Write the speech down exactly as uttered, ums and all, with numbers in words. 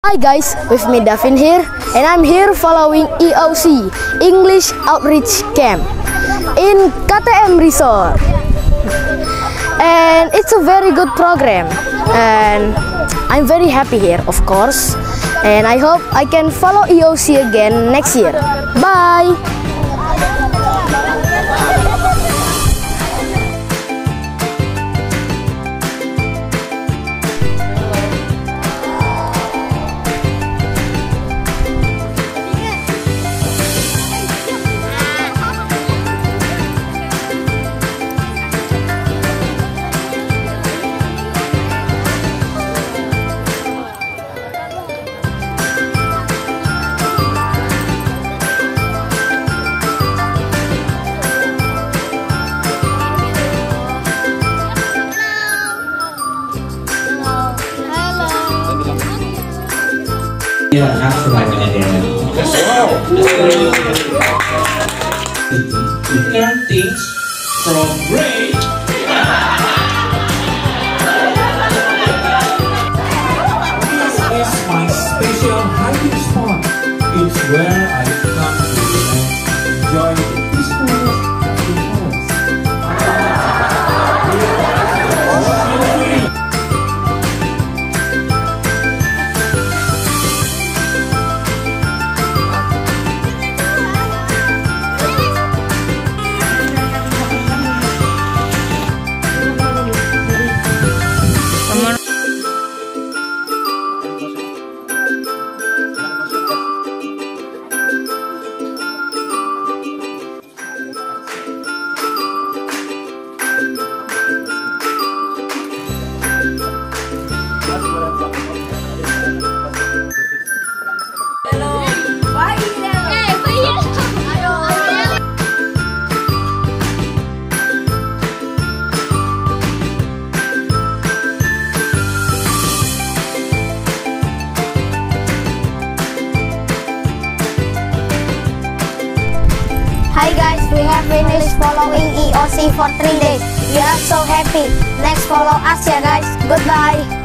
Hi guys, with me Davin here, and I'm here following E O C, English Outreach Camp, in K T M Resort. And it's a very good program, and I'm very happy here, of course. And I hope I can follow E O C again next year. Bye! Iya, semuanya ya. Wow. To turn things from great. This is my special hiding spot. It's where I come to relax, enjoy the peacefulness of the forest. Hi guys, we have finished following E O C for three days. We are so happy. Next follow us ya guys. Goodbye.